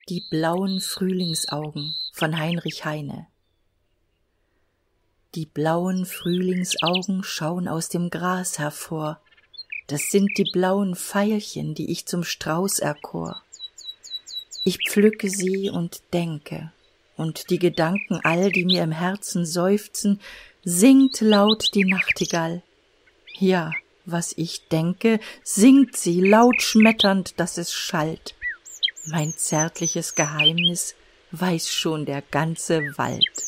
Die blauen Frühlingsaugen von Heinrich Heine. Die blauen Frühlingsaugen schauen aus dem Gras hervor. Das sind die blauen Veilchen, die ich zum Strauß erkor. Ich pflücke sie und denke, und die Gedanken all, die mir im Herzen seufzen, singt laut die Nachtigall. Ja, was ich denke, singt sie laut schmetternd, dass es schallt. Mein zärtliches Geheimnis weiß schon der ganze Wald.